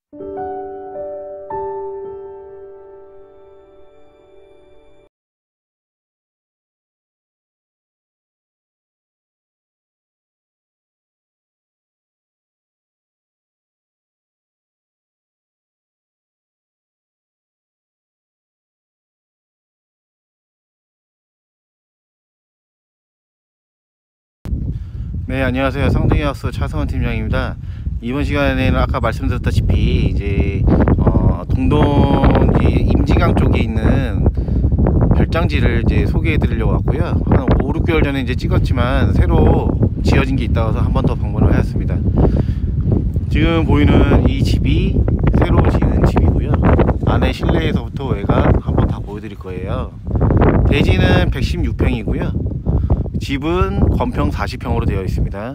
네, 안녕하세요. 성등이하우스 차성원 팀장입니다. 이번 시간에는 아까 말씀드렸다시피 이제 동동 임지강 쪽에 있는 별장지를 이제 소개해 드리려고 왔고요. 한 5, 6개월 전에 이제 찍었지만 새로 지어진 게 있다고 해서 한 번 더 방문을 하였습니다. 지금 보이는 이 집이 새로 지은 집이고요. 안에 실내에서부터 외곽 한번 다 보여드릴 거예요. 대지는 116평이고요. 집은 건평 40평으로 되어 있습니다.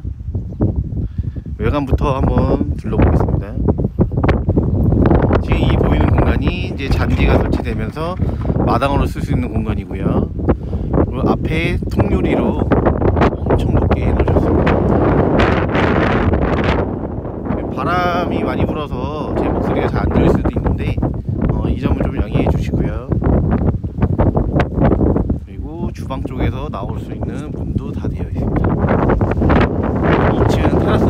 외관부터 한번 둘러보겠습니다. 지금 이 보이는 공간이 이제 잔디가 설치되면서 마당으로 쓸 수 있는 공간이고요. 그리고 앞에 통유리로 엄청 높게 해놓으셨습니다. 바람이 많이 불어서 제 목소리가 잘 안 들릴 수도 있는데 이 점을 좀 양해해 주시고요. 그리고 주방 쪽에서 나올 수 있는 문도 다 되어 있습니다. 2층 테라스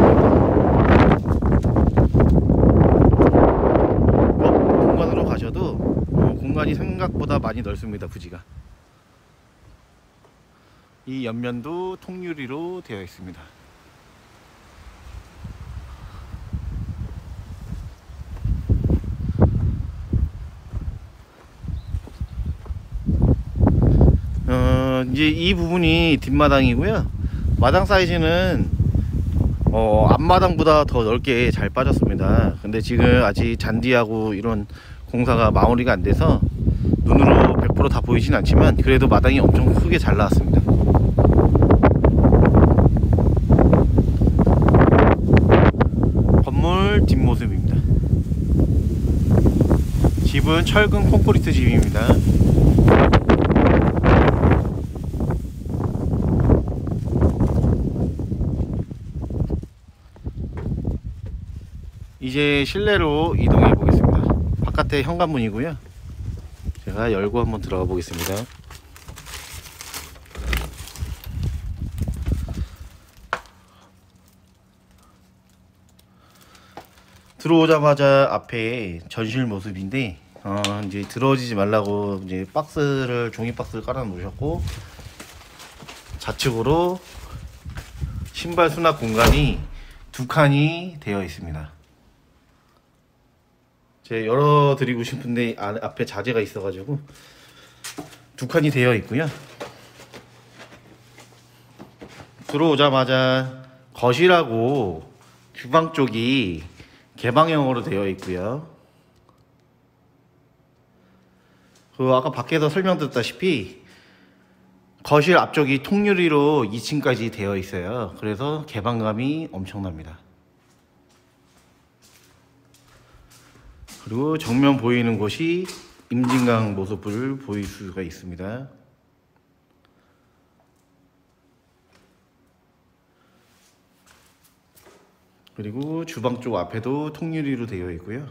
공간으로 가셔도 공간이 생각보다 많이 넓습니다. 부지가. 이 옆면도 통유리로 되어 있습니다. 이제 이 부분이 뒷마당이고요. 마당 사이즈는 앞마당보다 더 넓게 잘 빠졌습니다. 근데 지금 아직 잔디하고 이런 공사가 마무리가 안 돼서 눈으로 100% 다 보이진 않지만 그래도 마당이 엄청 크게 잘 나왔습니다. 건물 뒷모습입니다. 집은 철근 콘크리트 집입니다. 이제 실내로 이동해 보겠습니다. 바깥에 현관문이고요. 제가 열고 한번 들어가 보겠습니다. 들어오자마자 앞에 전실 모습인데 이제 들어오지 말라고 이제 종이 박스를 깔아 놓으셨고 좌측으로 신발 수납 공간이 2칸이 되어 있습니다. 제가 열어드리고 싶은데 앞에 자재가 있어가지고 2칸이 되어 있고요. 들어오자마자 거실하고 주방 쪽이 개방형으로 되어 있고요. 아까 밖에서 설명드렸다시피 거실 앞쪽이 통유리로 2층까지 되어 있어요. 그래서 개방감이 엄청납니다. 그리고 정면 보이는 곳이 임진강 모습을 보일 수가 있습니다. 그리고 주방 쪽 앞에도 통유리로 되어 있고요.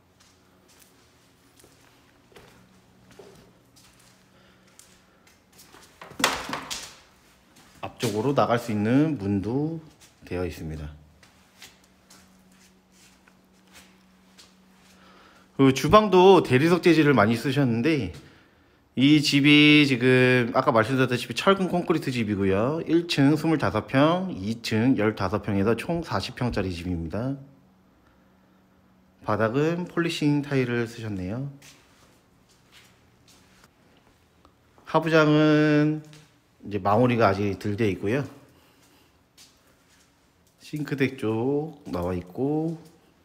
앞쪽으로 나갈 수 있는 문도 되어 있습니다. 그 주방도 대리석 재질을 많이 쓰셨는데 이 집이 지금 아까 말씀드렸다시피 철근 콘크리트 집이고요. 1층 25평, 2층 15평에서 총 40평짜리 집입니다. 바닥은 폴리싱 타일을 쓰셨네요. 하부장은 이제 마무리가 아직 덜 되어 있고요. 싱크대 쪽 나와 있고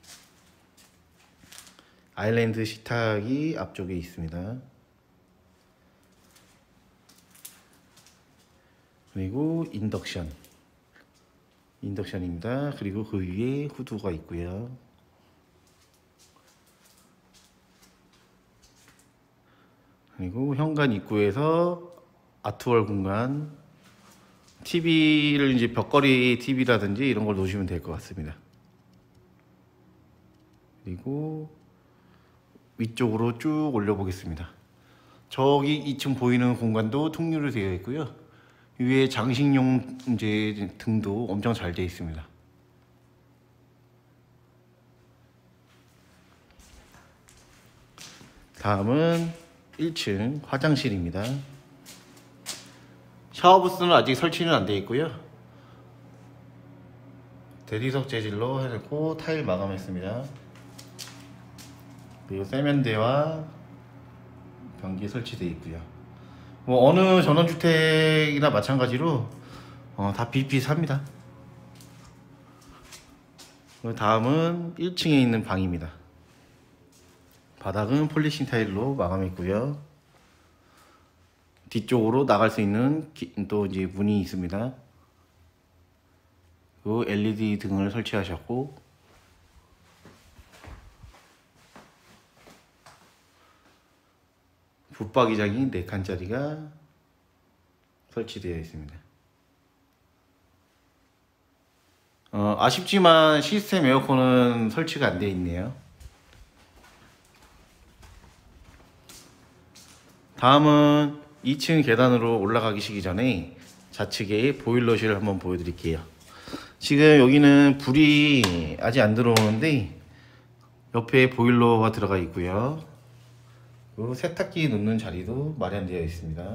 아일랜드 식탁이 앞쪽에 있습니다. 그리고 인덕션입니다. 그리고 그 위에 후드가 있고요. 그리고 현관 입구에서 아트월 공간, TV를 이제 벽걸이 TV라든지 이런 걸 놓으시면 될 것 같습니다. 그리고 위쪽으로 쭉 올려 보겠습니다. 저기 2층 보이는 공간도 통유로 되어 있고요. 위에 장식용 이제 등도 엄청 잘 되어 있습니다. 다음은 1층 화장실입니다. 샤워부스는 아직 설치는 안 되어 있고요. 대리석 재질로 해놓고 타일 마감했습니다. 그리고 세면대와 변기 설치되어 있고요. 뭐 어느 전원주택이나 마찬가지로 다 비슷비슷합니다. 다음은 1층에 있는 방입니다. 바닥은 폴리싱 타일로 마감했고요. 뒤쪽으로 나갈 수 있는 또 이제 문이 있습니다. 그리고 LED 등을 설치하셨고, 붙박이장이 4칸짜리가 설치되어 있습니다. 아쉽지만 시스템 에어컨은 설치가 안 되어 있네요. 다음은 2층 계단으로 올라가기 전에 좌측에 보일러실을 한번 보여드릴게요. 지금 여기는 불이 아직 안 들어오는데 옆에 보일러가 들어가 있고요. 그리고 세탁기 놓는 자리도 마련되어 있습니다.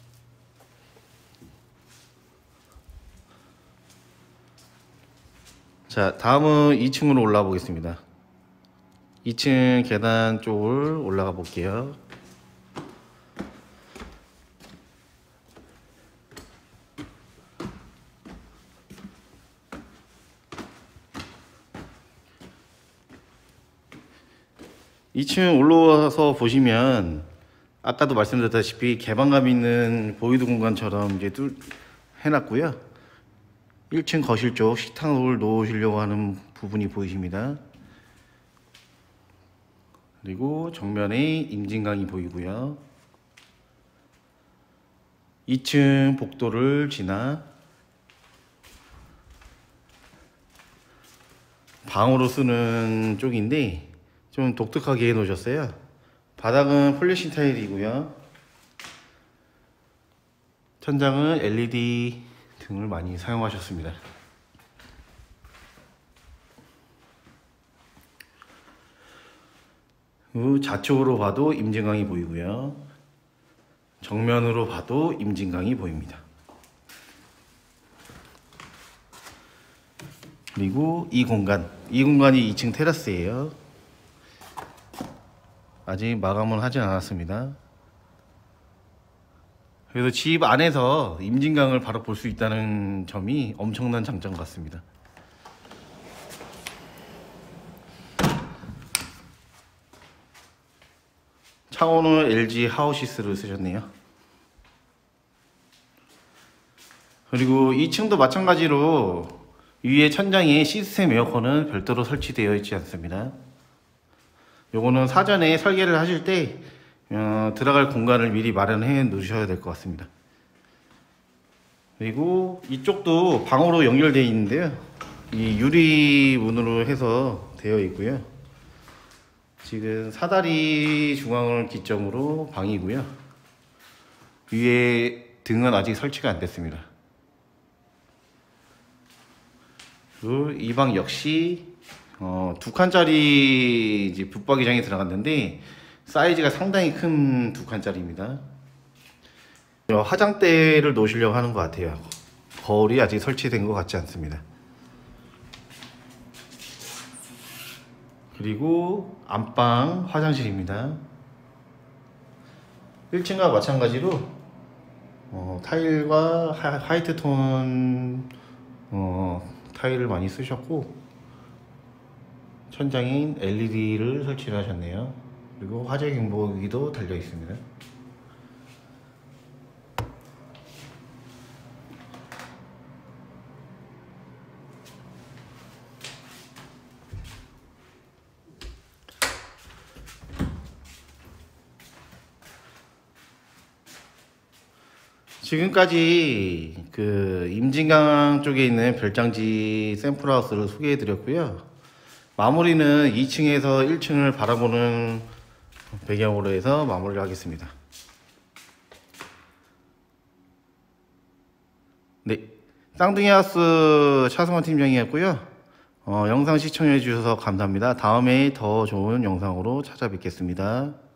자, 다음은 2층으로 올라가 보겠습니다. 2층 계단 쪽을 올라가 볼게요. 이 층 올라와서 보시면 아까도 말씀드렸다시피 개방감 있는 보이드 공간처럼 이제 해놨고요. 1층 거실 쪽 식탁을 놓으시려고 하는 부분이 보이십니다. 그리고 정면에 임진강이 보이고요. 2층 복도를 지나 방으로 쓰는 쪽인데 좀 독특하게 해 놓으셨어요. 바닥은 폴리싱 타일이고요. 천장은 LED 등을 많이 사용하셨습니다. 좌측으로 봐도 임진강이 보이고요. 정면으로 봐도 임진강이 보입니다. 그리고 이 공간이 2층 테라스예요. 아직 마감은 하진 않았습니다. 그래서 집 안에서 임진강을 바로 볼 수 있다는 점이 엄청난 장점 같습니다. 창호는 LG 하우시스를 쓰셨네요. 그리고 2층도 마찬가지로 위에 천장에 시스템 에어컨은 별도로 설치되어 있지 않습니다. 요거는 사전에 설계를 하실 때 들어갈 공간을 미리 마련해 놓으셔야 될 것 같습니다. 그리고 이쪽도 방으로 연결되어 있는데요. 이 유리문으로 해서 되어 있고요. 지금 사다리 중앙을 기점으로 방이고요. 위에 등은 아직 설치가 안 됐습니다. 그리고 이 방 역시 2칸짜리 이제 붙박이장이 들어갔는데 사이즈가 상당히 큰 2칸짜리입니다. 화장대를 놓으시려고 하는 것 같아요. 거울이 아직 설치된 것 같지 않습니다. 그리고 안방 화장실입니다. 1층과 마찬가지로 타일과 화이트 톤 타일을 많이 쓰셨고 천장인 LED를 설치를 하셨네요. 그리고 화재 경보기도 달려 있습니다. 지금까지 그 임진강 쪽에 있는 별장지 샘플하우스를 소개해 드렸고요. 마무리는 2층에서 1층을 바라보는 배경으로 해서 마무리를 하겠습니다. 네, 쌍둥이 하우스 차승원 팀장이었고요. 영상 시청해 주셔서 감사합니다. 다음에 더 좋은 영상으로 찾아뵙겠습니다.